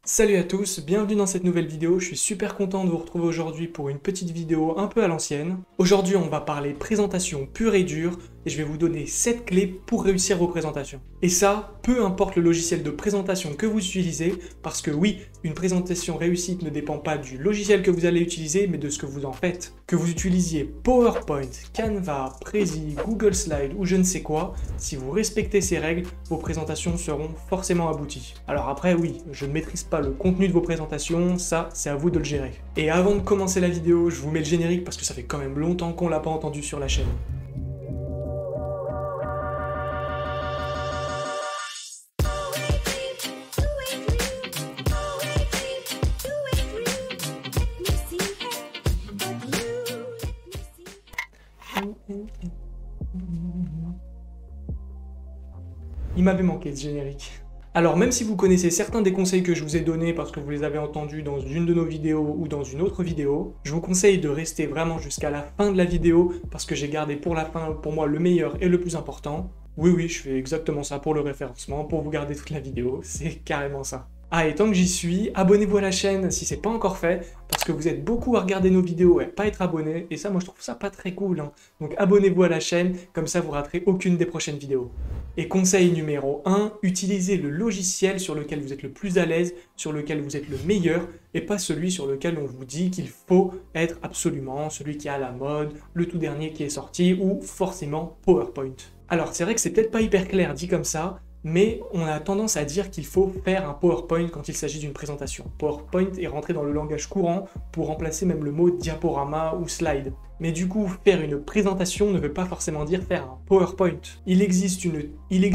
Salut à tous, bienvenue dans cette nouvelle vidéo, je suis super content de vous retrouver aujourd'hui pour une petite vidéo un peu à l'ancienne. Aujourd'hui on va parler présentation pure et dure et je vais vous donner 7 clés pour réussir vos présentations. Et ça, peu importe le logiciel de présentation que vous utilisez, parce que oui, une présentation réussite ne dépend pas du logiciel que vous allez utiliser, mais de ce que vous en faites. Que vous utilisiez PowerPoint, Canva, Prezi, Google Slide ou je ne sais quoi, si vous respectez ces règles, vos présentations seront forcément abouties. Alors après oui, je ne maîtrise pas le contenu de vos présentations, ça c'est à vous de le gérer. Et avant de commencer la vidéo, je vous mets le générique parce que ça fait quand même longtemps qu'on l'a pas entendu sur la chaîne. Il m'avait manqué ce générique. Alors même si vous connaissez certains des conseils que je vous ai donnés parce que vous les avez entendus dans une de nos vidéos ou dans une autre vidéo, je vous conseille de rester vraiment jusqu'à la fin de la vidéo parce que j'ai gardé pour la fin, pour moi, le meilleur et le plus important. Oui, je fais exactement ça pour le référencement, pour vous garder toute la vidéo, c'est carrément ça. Ah, et tant que j'y suis, abonnez-vous à la chaîne si c'est pas encore fait, parce que vous êtes beaucoup à regarder nos vidéos et à pas être abonné, et ça, moi, je trouve ça pas très cool, hein. Donc abonnez-vous à la chaîne, comme ça, vous raterez aucune des prochaines vidéos. Et conseil numéro 1, utilisez le logiciel sur lequel vous êtes le plus à l'aise, sur lequel vous êtes le meilleur, et pas celui sur lequel on vous dit qu'il faut être absolument celui qui est à la mode, le tout dernier qui est sorti, ou forcément PowerPoint. Alors, c'est vrai que c'est peut-être pas hyper clair dit comme ça, mais on a tendance à dire qu'il faut faire un PowerPoint quand il s'agit d'une présentation. PowerPoint est rentré dans le langage courant pour remplacer même le mot diaporama ou slide. Mais du coup, faire une présentation ne veut pas forcément dire faire un PowerPoint. Il existe une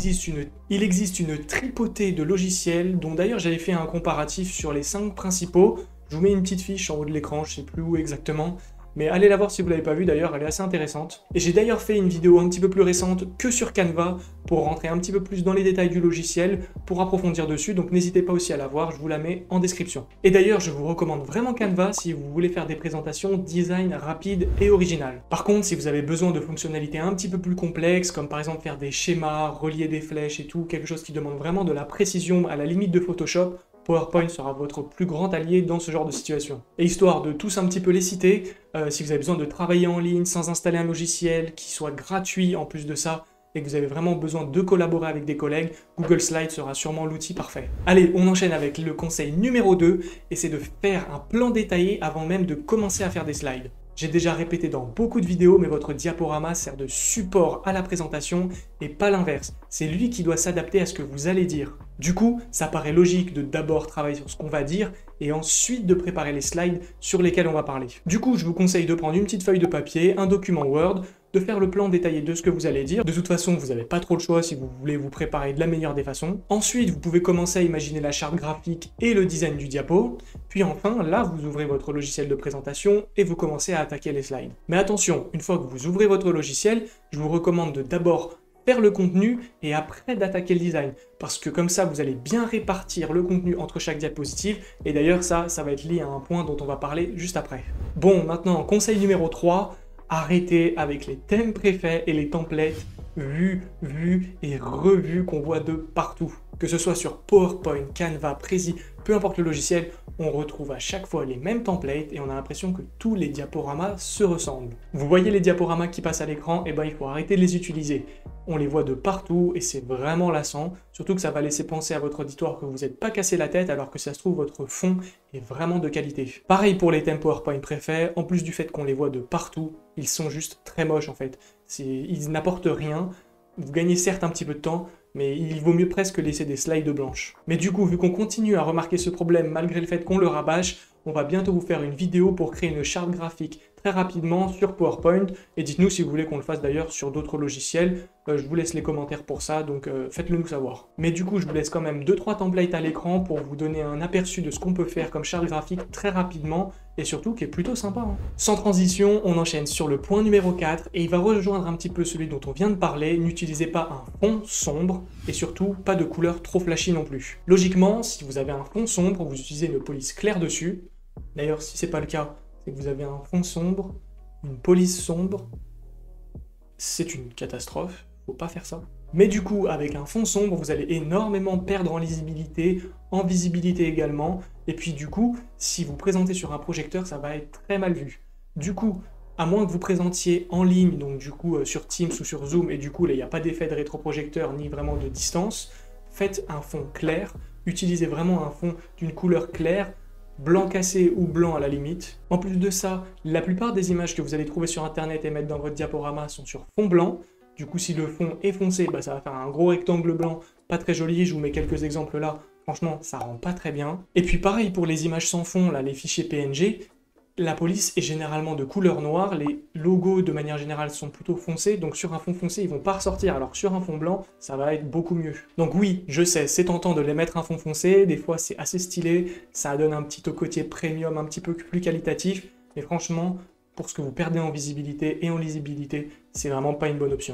tripotée de logiciels, dont d'ailleurs j'avais fait un comparatif sur les 5 principaux. Je vous mets une petite fiche en haut de l'écran, je sais plus où exactement. Mais allez la voir si vous ne l'avez pas vue d'ailleurs, elle est assez intéressante. Et j'ai d'ailleurs fait une vidéo un petit peu plus récente que sur Canva pour rentrer un petit peu plus dans les détails du logiciel, pour approfondir dessus, donc n'hésitez pas aussi à la voir, je vous la mets en description. Et d'ailleurs, je vous recommande vraiment Canva si vous voulez faire des présentations design rapides et originales. Par contre, si vous avez besoin de fonctionnalités un petit peu plus complexes, comme par exemple faire des schémas, relier des flèches et tout, quelque chose qui demande vraiment de la précision à la limite de Photoshop, PowerPoint sera votre plus grand allié dans ce genre de situation. Et histoire de tous un petit peu les citer, si vous avez besoin de travailler en ligne sans installer un logiciel qui soit gratuit en plus de ça, et que vous avez vraiment besoin de collaborer avec des collègues, Google Slide sera sûrement l'outil parfait. Allez, on enchaîne avec le conseil numéro 2, et c'est de faire un plan détaillé avant même de commencer à faire des slides. J'ai déjà répété dans beaucoup de vidéos, mais votre diaporama sert de support à la présentation et pas l'inverse. C'est lui qui doit s'adapter à ce que vous allez dire. Du coup, ça paraît logique de d'abord travailler sur ce qu'on va dire et ensuite de préparer les slides sur lesquels on va parler. Du coup, je vous conseille de prendre une petite feuille de papier, un document Word, de faire le plan détaillé de ce que vous allez dire. De toute façon, vous n'avez pas trop le choix si vous voulez vous préparer de la meilleure des façons. Ensuite, vous pouvez commencer à imaginer la charte graphique et le design du diapo. Puis enfin, là, vous ouvrez votre logiciel de présentation et vous commencez à attaquer les slides. Mais attention, une fois que vous ouvrez votre logiciel, je vous recommande de d'abord faire le contenu et après d'attaquer le design. Parce que comme ça, vous allez bien répartir le contenu entre chaque diapositive. Et d'ailleurs, ça va être lié à un point dont on va parler juste après. Bon, maintenant, conseil numéro 3, arrêtez avec les thèmes préfaits et les templates vus et revus qu'on voit de partout. Que ce soit sur PowerPoint, Canva, Prezi, peu importe le logiciel, on retrouve à chaque fois les mêmes templates et on a l'impression que tous les diaporamas se ressemblent. Vous voyez les diaporamas qui passent à l'écran, et ben il faut arrêter de les utiliser. On les voit de partout et c'est vraiment lassant, surtout que ça va laisser penser à votre auditoire que vous n'êtes pas cassé la tête alors que ça se trouve votre fond est vraiment de qualité. Pareil pour les thèmes PowerPoint préfets, en plus du fait qu'on les voit de partout, ils sont juste très moches en fait. Ils n'apportent rien, vous gagnez certes un petit peu de temps, mais il vaut mieux presque laisser des slides blanches. Mais du coup, vu qu'on continue à remarquer ce problème malgré le fait qu'on le rabâche, on va bientôt vous faire une vidéo pour créer une charte graphique très rapidement sur PowerPoint, et dites-nous si vous voulez qu'on le fasse d'ailleurs sur d'autres logiciels, je vous laisse les commentaires pour ça, donc faites-le nous savoir. Mais du coup, je vous laisse quand même 2-3 templates à l'écran pour vous donner un aperçu de ce qu'on peut faire comme charte graphique très rapidement, et surtout qui est plutôt sympa, hein. Sans transition, on enchaîne sur le point numéro 4, et il va rejoindre un petit peu celui dont on vient de parler. N'utilisez pas un fond sombre, et surtout pas de couleur trop flashy non plus. Logiquement, si vous avez un fond sombre, vous utilisez une police claire dessus. D'ailleurs, si c'est pas le cas, c'est que vous avez un fond sombre, une police sombre, c'est une catastrophe, faut pas faire ça. Mais du coup, avec un fond sombre, vous allez énormément perdre en lisibilité, en visibilité également, et puis du coup, si vous présentez sur un projecteur, ça va être très mal vu. Du coup, à moins que vous présentiez en ligne, donc du coup sur Teams ou sur Zoom, et du coup là il n'y a pas d'effet de rétroprojecteur ni vraiment de distance, faites un fond clair, utilisez vraiment un fond d'une couleur claire, blanc cassé ou blanc à la limite. En plus de ça, la plupart des images que vous allez trouver sur internet et mettre dans votre diaporama sont sur fond blanc. Du coup, si le fond est foncé, bah, ça va faire un gros rectangle blanc, pas très joli. Je vous mets quelques exemples là. Franchement, ça rend pas très bien. Et puis pareil pour les images sans fond, là, les fichiers PNG, la police est généralement de couleur noire, les logos de manière générale sont plutôt foncés, donc sur un fond foncé ils vont pas ressortir, alors que sur un fond blanc ça va être beaucoup mieux. Donc oui, je sais, c'est tentant de les mettre un fond foncé, des fois c'est assez stylé, ça donne un petit côté premium, un petit peu plus qualitatif, mais franchement, pour ce que vous perdez en visibilité et en lisibilité, c'est vraiment pas une bonne option.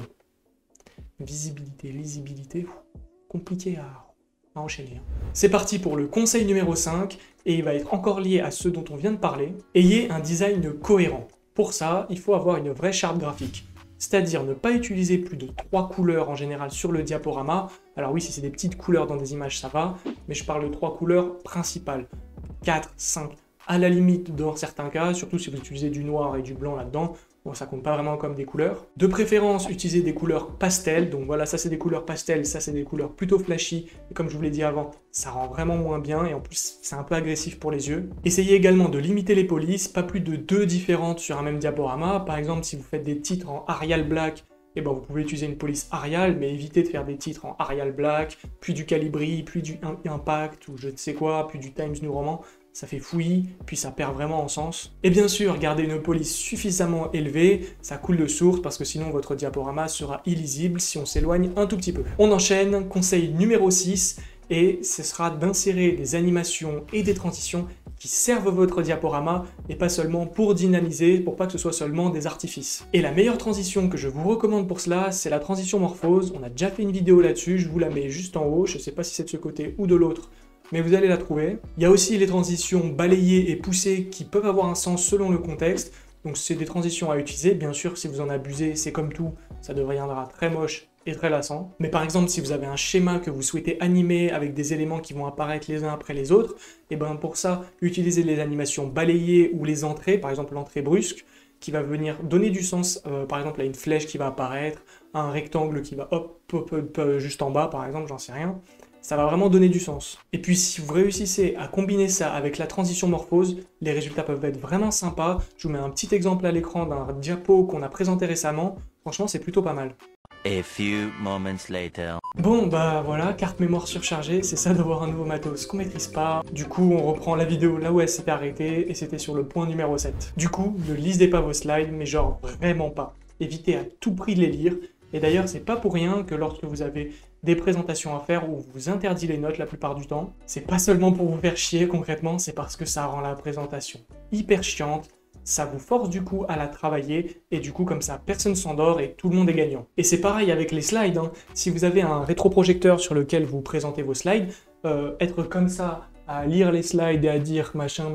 Visibilité, lisibilité, compliqué à enchaîner. C'est parti pour le conseil numéro 5, et il va être encore lié à ceux dont on vient de parler. Ayez un design cohérent. Pour ça, il faut avoir une vraie charte graphique. C'est-à-dire ne pas utiliser plus de 3 couleurs en général sur le diaporama. Alors oui, si c'est des petites couleurs dans des images, ça va, mais je parle de 3 couleurs principales. 4, 5, à la limite dans certains cas, surtout si vous utilisez du noir et du blanc là-dedans. Bon, ça compte pas vraiment comme des couleurs. De préférence, utilisez des couleurs pastel. Donc voilà, ça c'est des couleurs pastel, ça c'est des couleurs plutôt flashy. Et comme je vous l'ai dit avant, ça rend vraiment moins bien et en plus, c'est un peu agressif pour les yeux. Essayez également de limiter les polices, pas plus de 2 différentes sur un même diaporama. Par exemple, si vous faites des titres en Arial Black, eh ben, vous pouvez utiliser une police Arial, mais évitez de faire des titres en Arial Black, puis du Calibri, puis du Impact, ou je ne sais quoi, puis du Times New Roman. Ça fait fouillis, puis ça perd vraiment en sens. Et bien sûr, gardez une police suffisamment élevée, ça coule de source parce que sinon votre diaporama sera illisible si on s'éloigne un tout petit peu. On enchaîne, conseil numéro 6, et ce sera d'insérer des animations et des transitions qui servent votre diaporama et pas seulement pour dynamiser, pour pas que ce soit seulement des artifices. Et la meilleure transition que je vous recommande pour cela, c'est la transition morphose. On a déjà fait une vidéo là-dessus, je vous la mets juste en haut, je sais pas si c'est de ce côté ou de l'autre, mais vous allez la trouver. Il y a aussi les transitions balayées et poussées qui peuvent avoir un sens selon le contexte. Donc c'est des transitions à utiliser. Bien sûr, si vous en abusez, c'est comme tout, ça deviendra très moche et très lassant. Mais par exemple, si vous avez un schéma que vous souhaitez animer avec des éléments qui vont apparaître les uns après les autres, et bien pour ça, utilisez les animations balayées ou les entrées, par exemple l'entrée brusque, qui va venir donner du sens, par exemple à une flèche qui va apparaître, à un rectangle qui va hop, juste en bas, par exemple, j'en sais rien. Ça va vraiment donner du sens. Et puis si vous réussissez à combiner ça avec la transition morphose, les résultats peuvent être vraiment sympas. Je vous mets un petit exemple à l'écran d'un diapo qu'on a présenté récemment. Franchement, c'est plutôt pas mal. A few moments later. Bon bah voilà, carte mémoire surchargée, c'est ça d'avoir un nouveau matos qu'on maîtrise pas. Du coup, on reprend la vidéo là où elle s'était arrêtée et c'était sur le point numéro 7. Du coup, ne lisez pas vos slides, mais genre vraiment pas. Évitez à tout prix de les lire. Et d'ailleurs, c'est pas pour rien que lorsque vous avez des présentations à faire où vous interdit les notes la plupart du temps, c'est pas seulement pour vous faire chier concrètement, c'est parce que ça rend la présentation hyper chiante, ça vous force du coup à la travailler, et du coup comme ça personne s'endort et tout le monde est gagnant. Et c'est pareil avec les slides, hein. Si vous avez un rétroprojecteur sur lequel vous présentez vos slides, être comme ça à lire les slides et à dire machin,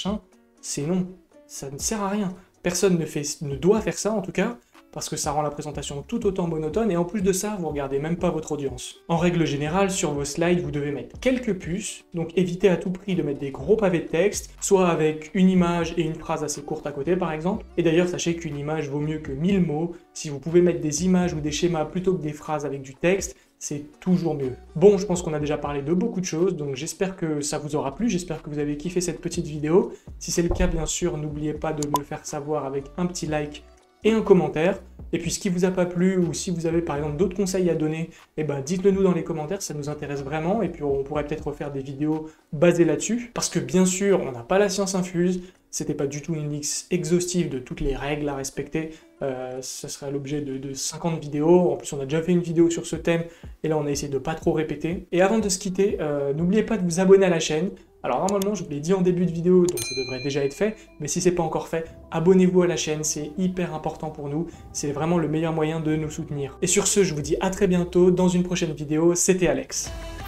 c'est non, ça ne sert à rien. Personne ne doit faire ça en tout cas, parce que ça rend la présentation tout autant monotone, et en plus de ça, vous regardez même pas votre audience. En règle générale, sur vos slides, vous devez mettre quelques puces, donc évitez à tout prix de mettre des gros pavés de texte, soit avec une image et une phrase assez courte à côté par exemple, et d'ailleurs sachez qu'une image vaut mieux que 1000 mots, si vous pouvez mettre des images ou des schémas plutôt que des phrases avec du texte, c'est toujours mieux. Bon, je pense qu'on a déjà parlé de beaucoup de choses, donc j'espère que ça vous aura plu, j'espère que vous avez kiffé cette petite vidéo. Si c'est le cas, bien sûr, n'oubliez pas de me le faire savoir avec un petit like et un commentaire. Et puis ce qui vous a pas plu, ou si vous avez par exemple d'autres conseils à donner, eh ben dites-le nous dans les commentaires, ça nous intéresse vraiment, et puis on pourrait peut-être refaire des vidéos basées là-dessus, parce que bien sûr, on n'a pas la science infuse, c'était pas du tout une liste exhaustive de toutes les règles à respecter, ça serait l'objet de 50 vidéos, en plus on a déjà fait une vidéo sur ce thème, et là on a essayé de pas trop répéter. Et avant de se quitter, n'oubliez pas de vous abonner à la chaîne. Alors normalement, je vous l'ai dit en début de vidéo, donc ça devrait déjà être fait, mais si c'est pas encore fait, abonnez-vous à la chaîne, c'est hyper important pour nous, c'est vraiment le meilleur moyen de nous soutenir. Et sur ce, je vous dis à très bientôt dans une prochaine vidéo, c'était Alex.